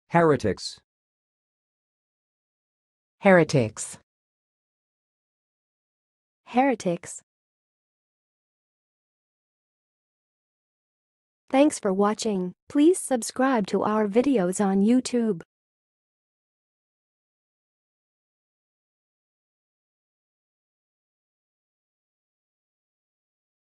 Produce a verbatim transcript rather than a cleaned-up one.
heretics, heretics, heretics. Thanks for watching. Please subscribe to our videos on YouTube.